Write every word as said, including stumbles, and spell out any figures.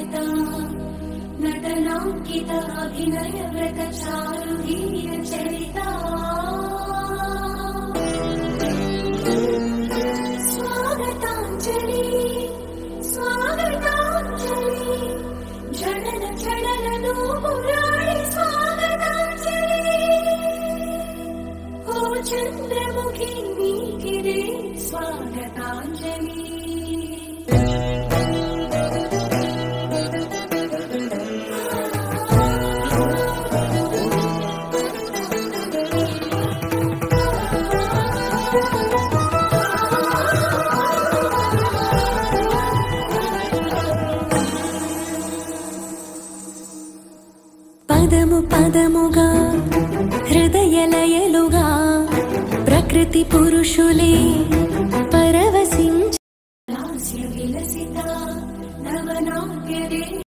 लता नटनांकित अभिनय व्रत चारुधीर चरिता स्वागतांजलि स्वागतांजलि जनन जनन नूपुराणि स्वागतांजलि ओ चंद्रमुखी नीकिरे स्वागतांजलि పదము పదముగా హృదయలయలుగా ప్రకృతి పురుషులే పరవశించ విలసిత నవనాట్య